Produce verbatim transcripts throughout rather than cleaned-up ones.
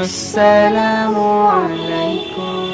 আসসালামু আলাইকুম।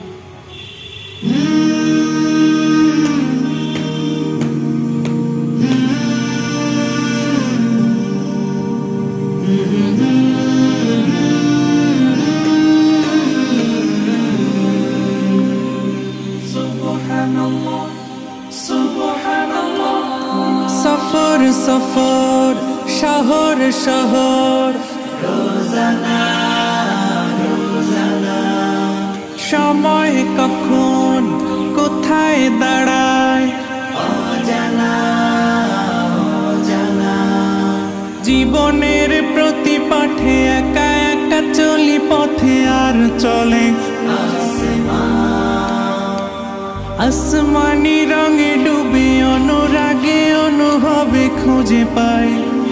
সফর সফর শহর শহর রোজানা রোজানা সময় কখন কোথায় দাঁড়ায় অজানা অজানা জীবনের প্রতি পথে একা একা চলি পথে আর চলে আসমানি রঙে ডুবে অনুরাগে অনুভবে খুঁজে পাই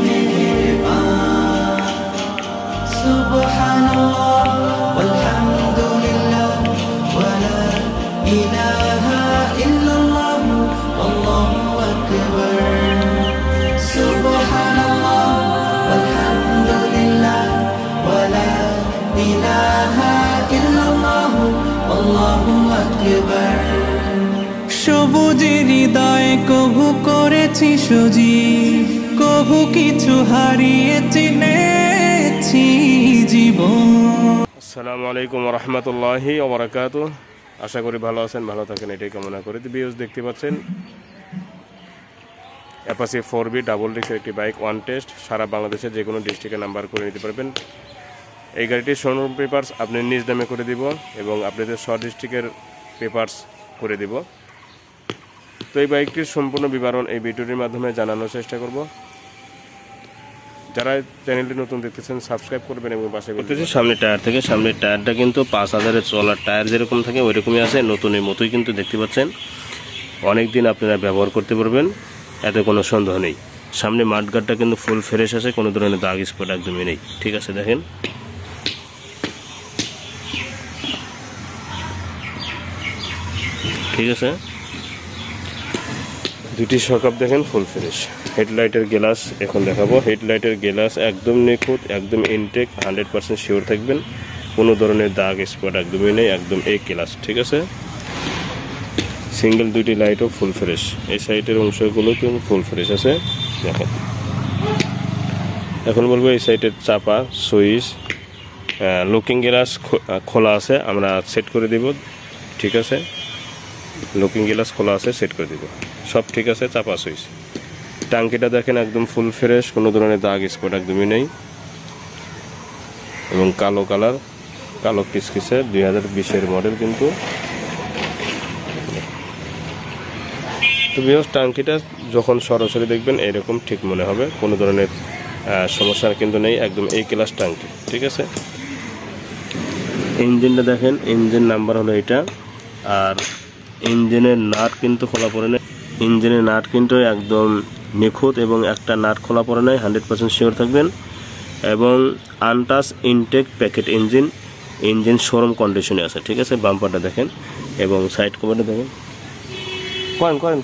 সুবহানাল্লাহ ওয়ালহামদুলিল্লাহ ওয়ালা ইলাহা ইল্লাল্লাহ আল্লাহু আকবার সুবহানাল্লাহ ওয়ালহামদুলিল্লাহ ওয়ালা ইলাহা ইল্লাল্লাহ আল্লাহু আকবার সবুজের হৃদয়ে কভু করেছি সজীব কভু কিছু হারিয়ে চিনেছি জীবন। আসসালামু আলাইকুম ওয়া রাহমাতুল্লাহি ওয়া বারাকাতুহু। আশা করি ভালো আছেন, ভালো থাকেন এটাই কামনা করি। ভিউয়ার্স দেখতে পাচ্ছেন অ্যাপাচি ফোর বি ডাবল ডিস্কের একটি বাইক ওয়ান টেস্ট, সারা বাংলাদেশে যে কোনো ডিস্ট্রিক্টে নাম্বার করে নিতে পারবেন। এই গাড়িটির শোরুম পেপারস আপনি নিজ দামে করে দিব এবং আপনাদের সব ডিস্ট্রিক্টের পেপারস করে দিব। তো এই বাইকটির সম্পূর্ণ বিবরণ এই ভিডিওটির মাধ্যমে জানানোর চেষ্টা করব। যারা চ্যানেলটি নতুন দেখতেছেন সাবস্ক্রাইব করবেন এবং পাশে করতেছি। সামনের টায়ার থেকে সামনের টায়ারটা কিন্তু পাঁচ হাজারের চলার টায়ার যেরকম থাকে ওই রকমই আছে, নতুনের মতোই কিন্তু দেখতে পাচ্ছেন। অনেক দিন আপনারা ব্যবহার করতে পারবেন, এতে কোনো সন্দেহ নেই। সামনে মাঠগার্ডটা কিন্তু ফুল ফ্রেশ আছে, কোনো ধরনের দাগ স্পট একদমই নেই। ঠিক আছে, দেখেন ঠিক আছে। দুটি শকআপ দেখেন ফুল ফ্রেশ। হেডলাইটের গ্লাস এখন দেখাবো। হেডলাইটের গ্লাস একদম নিখুঁত, একদম ইনটেক, হান্ড্রেড পার্সেন্ট শিওর থাকবেন, কোনো ধরনের দাগ স্পট একদমই নেই, একদম এ ক্লাস। ঠিক আছে, সিঙ্গেল দুইটি লাইটও ফুল ফ্রেশ। এই সাইডের অংশগুলো কিন্তু ফুল ফ্রেশ আছে দেখেন। এখন বলবো এই সাইডের চাপা সুইচ লুকিং গ্লাস খোলা আছে, আমরা সেট করে দিব। ঠিক আছে, লুকিং গ্লাস খোলা আছে, সেট করে দিব, সব ঠিক আছে। চাপা সুইচ, টাঙ্কিটা দেখেন একদম ফুল ফ্রেশ, কোনো ধরনের দাগ স্পট একদমই নেই এবং কালো কালার, কালো কিসকিসে দুই হাজার বিশের মডেল কিন্তু। তো বিকজ টাঙ্কিটা যখন সরাসরি দেখবেন এরকম ঠিক মনে হবে, কোনো ধরনের সমস্যা কিন্তু নেই, একদম এই ক্লাস টাঙ্কি। ঠিক আছে, ইঞ্জিনটা দেখেন, ইঞ্জিন নাম্বার হলো এটা। আর ইঞ্জিনের নাট কিন্তু খোলা পড়ে নেই, ইঞ্জিনের নাট কিন্তু একদম নিখুঁত এবং একটা নাট খোলা পড়ে নাই, হান্ড্রেড পার্সেন্ট শিওর থাকবেন। এবং untouch intact packet engine, engine showroom কন্ডিশনে আছে। ঠিক আছে, বাম্পারটা দেখেন এবং সাইড কভারটা দেখেন, করেন করেন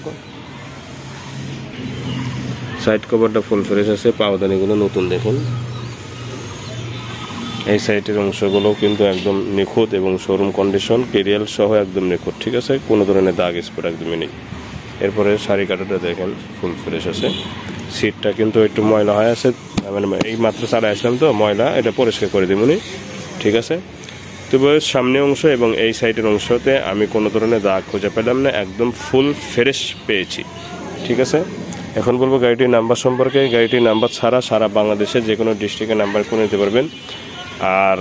সাইড কভারটা ফুল ফ্রেশ আছে, পাওদানিগুলো নতুন দেখুন। এই সাইডের অংশগুলো কিন্তু একদম নিখুঁত এবং শোরুম কন্ডিশন, কেরিয়াল সহ একদম নিখুঁত। ঠিক আছে, কোনো ধরনের দাগ স্পট একদমই নেই। এরপরে শাড়ি কাটাটা দেখেন ফুল ফ্রেশ আছে। সিটটা কিন্তু একটু ময়লা হয়ে আছে, মানে এই মাত্র চালায় আসলাম তো ময়লা, এটা পরিষ্কার করে দিবনি। ঠিক আছে, তবে সামনে অংশ এবং এই সাইডের অংশতে আমি কোনো ধরনের দাগ খুঁজে পেলাম না, একদম ফুল ফ্রেশ পেয়েছি। ঠিক আছে, এখন বলবো গাড়িটির নাম্বার সম্পর্কে। গাড়িটির নাম্বার ছাড়া সারা বাংলাদেশে যে কোনো ডিস্ট্রিক্টের নাম্বার করে নিতে পারবেন। আর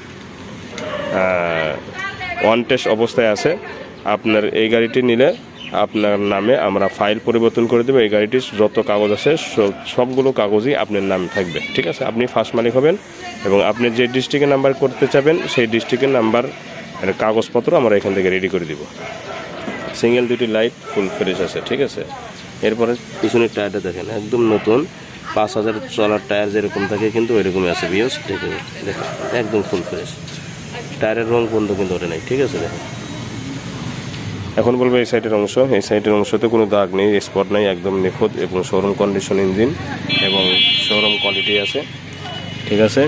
ওয়ান টেস্ট অবস্থায় আছে। আপনার এই গাড়িটি নিলে আপনার নামে আমরা ফাইল পরিবর্তন করে দেবো। এই গাড়িটির যত কাগজ আছে সবগুলো কাগজই আপনার নামে থাকবে। ঠিক আছে, আপনি ফার্স্ট মালিক হবেন এবং আপনি যে ডিস্ট্রিক্টের নাম্বার করতে চাবেন সেই ডিস্ট্রিক্টের নাম্বার কাগজপত্র আমরা এখান থেকে রেডি করে দিব। সিঙ্গেল দুটি লাইট ফুল ফ্রেশ আছে। ঠিক আছে, এরপরে পিছনের টায়ারটা দেখেন একদম নতুন, পাঁচ হাজার চলার টায়ার যেরকম থাকে কিন্তু ওইরকমই আছে। বিয়স দেখে দেখেন একদম ফুল ফ্রেশ, টায়ারের রং বন্ধ কিন্তু ওটা নেই। ঠিক আছে, দেখেন এখন বলবো এই সাইডের অংশ। এই সাইডের অংশতে কোনো দাগ নেই, স্পট নেই, একদম নিখুঁত এবং শোরুম কন্ডিশন ইঞ্জিন এবং শোরুম কোয়ালিটি আছে। ঠিক আছে,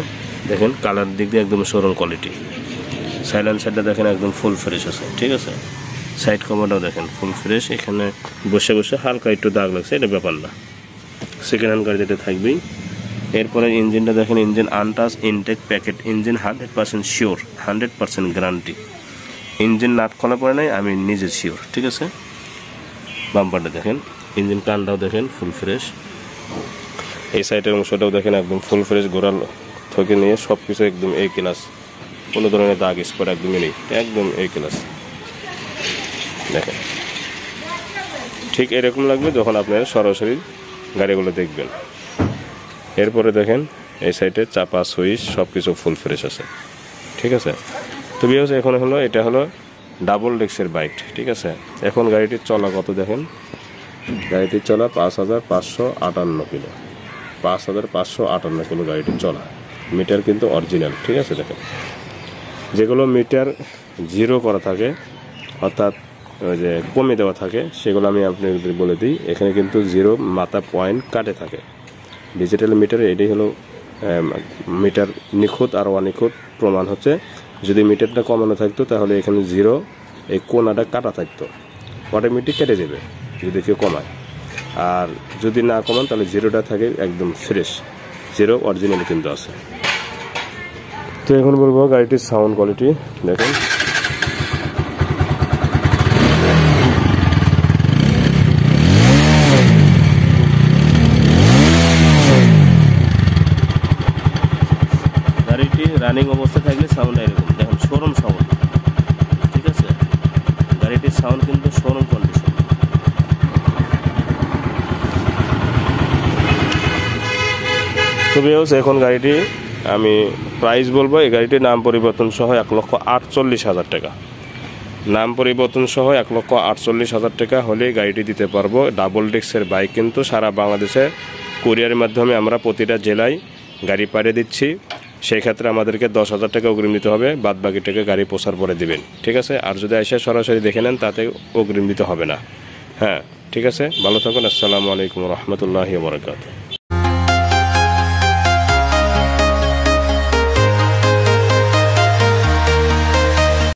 দেখেন কালার দিক দিয়ে একদম শোরুম কোয়ালিটি। সাইলেন্সারটা দেখেন একদম ফুল ফ্রেশ আছে, ঠিক আছে। সাইড কভারটাও দেখেন ফুল ফ্রেশ, এখানে বসে বসে হালকা একটু দাগ লাগছে, এটা ব্যাপার না, সেকেন্ড হ্যান্ড গাড়ি যেটা থাকবেই। এরপরে ইঞ্জিনটা দেখেন, engine untouch intact packet, engine hundred percent sure, hundred percent guarantee. Engine nut খোলা পড়ে নাই, আমি নিজে শিওর, ঠিক আছে। বাম্পারটা দেখেন, ইঞ্জিন কানটাও দেখেন ফুল ফ্রেশ, এই সাইডের অংশটাও দেখেন একদম ফুল ফ্রেশ, গোড়াল থেকে নিয়ে সব কিছু একদম এই ক্লাস, কোনো ধরনের দাগ স্পট একদমই নেই, একদম এই ক্লাস দেখেন। ঠিক এরকম লাগবে যখন আপনারা সরাসরি গাড়িগুলো দেখবেন। এরপরে দেখেন এই সাইডে চাপা সুইচ সব কিছু ফুল ফ্রেশ আছে, ঠিক আছে। তো বিহস এখন হলো এটা হলো ডাবল ডেক্সের বাইক, ঠিক আছে। এখন গাড়িটির চলা কত দেখেন, গাড়িটির চলা পাঁচ হাজার পাঁচশো আটান্ন কিলো, পাঁচ হাজার পাঁচশো আটান্ন কিলো গাড়িটির চলা। মিটার কিন্তু অরিজিনাল, ঠিক আছে। দেখেন যেগুলো মিটার জিরো করা থাকে, অর্থাৎ ওই যে কমে দেওয়া থাকে, সেগুলো আমি আপনাদের বলে দিই। এখানে কিন্তু জিরো মাথা পয়েন্ট কাটে থাকে। ডিজিটাল মিটারে এটাই হলো মিটার নিখুঁত আর অনিখুঁত প্রমাণ হচ্ছে। যদি মিটারটা কমানো থাকতো তাহলে এখানে জিরো এই কোনাটা কাটা থাকতো, অটোমেটিক কেটে দেবে যদি কেউ কমায়। আর যদি না কমান তাহলে জিরোটা থাকে একদম ফ্রেশ, জিরো অরিজিনাল কিন্তু আছে। তো এখন বলবো গাড়িটির সাউন্ড কোয়ালিটি দেখেন, গাড়িটি রানিং অবস্থা থাকলে সাউন্ড এরকম দেখুন, শোরুম সাউন্ড, ঠিক আছে। গাড়িটির সাউন্ড কিন্তু শোরুম কন্ডিশন। তো ভিউয়ার্স এখন গাড়িটি আমি প্রাইস বলবো, এই গাড়িটির নাম পরিবর্তন সহ এক লক্ষ আটচল্লিশ হাজার টাকা, নাম পরিবর্তন সহ এক লক্ষ আটচল্লিশ হাজার টাকা হলে গাড়িটি দিতে পারবো। ডাবল ডেক্সের বাইক কিন্তু সারা বাংলাদেশে কুরিয়ারের মাধ্যমে আমরা প্রতিটা জেলায় গাড়ি পাঠিয়ে দিচ্ছি। সেই ক্ষেত্রে আমাদেরকে দশ হাজার টাকা অগ্রিম দিতে হবে, বাদ বাকি টাকা গাড়ি পৌঁছার পরে দিবেন, ঠিক আছে। আর যদি এসে সরাসরি দেখে নেন তাতে অগ্রিম দিতে হবে না। হ্যাঁ ঠিক আছে, ভালো থাকুন। আসসালামু আলাইকুম রহমতুল্লাহি ওয়া বারাকাতুহু।